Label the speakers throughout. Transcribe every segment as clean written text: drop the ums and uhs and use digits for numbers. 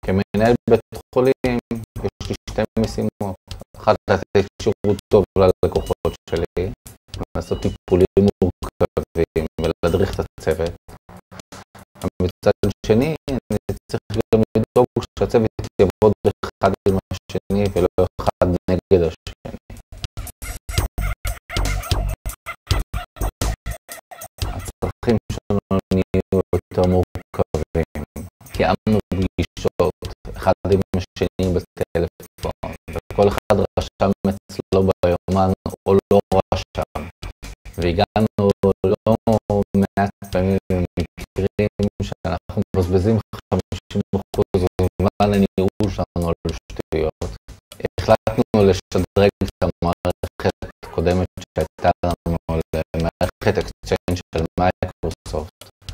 Speaker 1: כמנהל בית חולים יש לי שתי משימות. אחת, לתת שירות טוב ללקוחות שלי, לעשות טיפולים מורכבים ולהדריך את הצוות. מצד שני, אני צריך גם לדאוג שהצוות יעבוד אחד עם השני ולא אחד נגד השני. הצרכים שלנו נהיו יותר מורכבים. קיימנו פגישות אחד עם השני בטלפון, וכל אחד רשם אצלו ביומן או לא רשם. והגענו לא מעט פעמים למקרים שאנחנו מבזבזים 50% זמן לניהול שלנו על שטויות. החלטנו לשדרג את המערכת הקודמת שהייתה לנו למערכת אקסצ'יינג' של מייקרוסופט.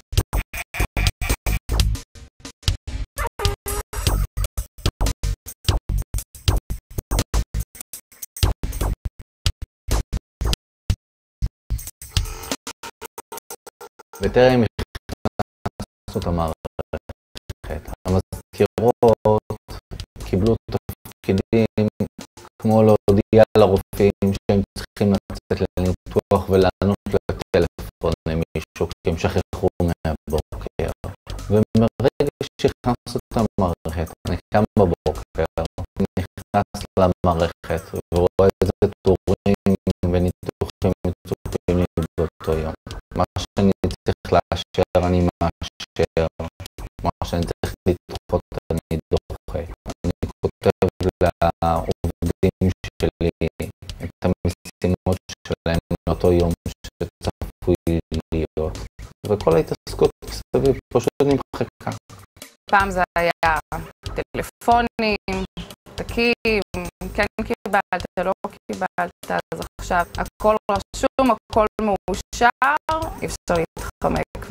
Speaker 1: בטרם הכנסנו את המערכת, המזכירות קיבלו תפקידים כמו להודיע לרופאים שהם צריכים לצאת לניתוח ולענות לטלפון למישהו כי הם שכחו מהבוקר. ומרגע שהכנסנו את המערכת, אני קם בבוקר, נכנס למערכת ורואה איזה תורים וניתוחים מצופים לי באותו יום. מה שאני צריך לאשר אני מאשר, מה שאני צריך לדחות אני דוחה. אני כותב לעובדים שלי את המשימות שלהם לאותו יום שצפוי להיות, וכל ההתעסקות סביב פשוט נמחקה.
Speaker 2: פעם זה היה טלפונים, תקים, כן קיבלת, לא קיבלת, אז עכשיו הכל רשום, הכל מאושר, אי אפשר להתחמק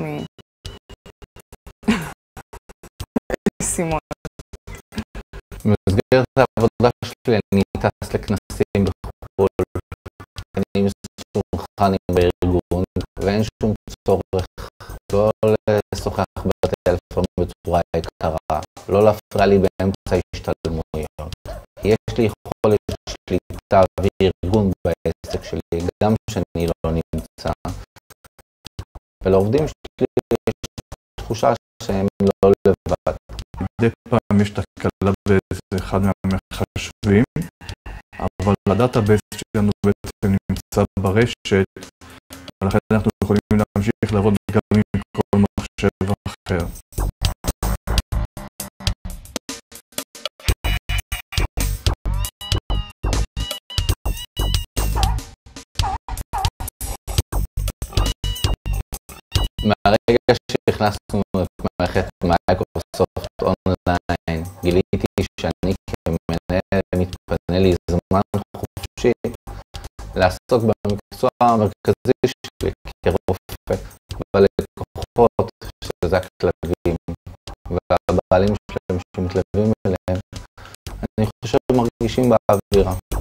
Speaker 2: משימות.
Speaker 1: במסגרת העבודה שלי אני טס לכנסים בחו"ל, אני מסונכרן בארגון, ואין שום צורך לא לשוחח בטלפון בצורה יקרה, לא להפריע לי באמצע השתלמויות. יש לי יכולת שליטה וארגון בעסק שלי, גם שאני לא נמצא. ולעובדים שלי יש תחושה שהם לא לבד.
Speaker 3: מדי פעם יש תקלה באיזה אחד מהמחשבים, אבל הדאטאבייס שלנו בעצם נמצא ברשת, ולכן אנחנו יכולים להמשיך לעבוד גם עם כל מחשב אחר.
Speaker 1: מהרגע שהכנסנו את מערכת מייקרוסופט אונליין, גיליתי שאני כמנהל מתפנה לי זמן חופשי לעסוק במקצוע המרכזי שלי כרופא, בלקוחות, שזה הכלבים, והבעלים שלהם שמתלווים אליהם. אני חושב שמרגישים באווירה.